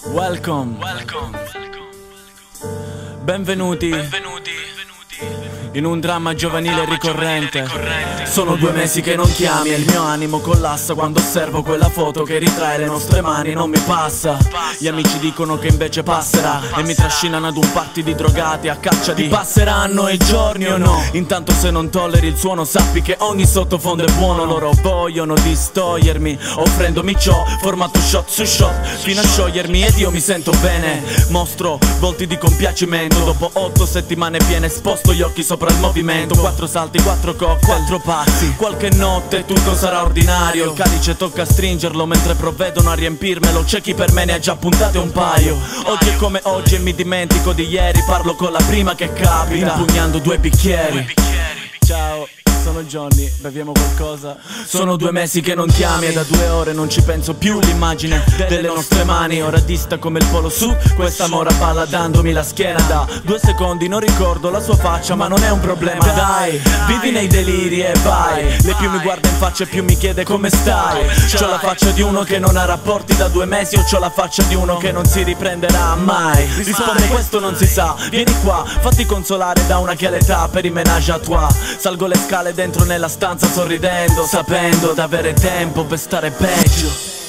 Welcome. Benvenuti in un dramma giovanile ricorrente. Sono 2 mesi che non chiami e il mio animo collassa quando osservo quella foto che ritrae le nostre mani. Non mi passa. Gli amici dicono che invece passerà e mi trascinano ad un party di drogati a caccia di passeranno i giorni o no. Intanto se non tolleri il suono sappi che ogni sottofondo è buono. Loro vogliono distogliermi offrendomi ciò, formato shot su shot fino a sciogliermi ed io mi sento bene. Mostro volti di compiacimento dopo 8 settimane piene. Sposto gli occhi sopra il movimento, 4 salti, 4 cocktail, 4 passi. Qualche notte tutto sarà ordinario. Il calice tocca stringerlo mentre provvedono a riempirmelo. C'è chi per me ne ha già puntate un paio. Oggi è come oggi e mi dimentico di ieri. Parlo con la prima che capita, impugnando 2 bicchieri. Ciao, sono Johnny, beviamo qualcosa. Sono 2 mesi che non chiami e da 2 ore non ci penso più. L'immagine delle nostre mani ora dista come il polo sud. Questa mora balla dandomi la schiena. Da 2 secondi non ricordo la sua faccia, ma non è un problema. Dai, vivi nei deliri e vai. Lei più mi guarda in faccia e più mi chiede come stai. C'ho la faccia di uno che non ha rapporti da 2 mesi o c'ho la faccia di uno che non si riprenderà mai. Risponde questo non si sa. Vieni qua, fatti consolare da una che ha l'età per i menage à trois. Salgo le scale dentro nella stanza sorridendo, sapendo d'avere tempo per stare peggio.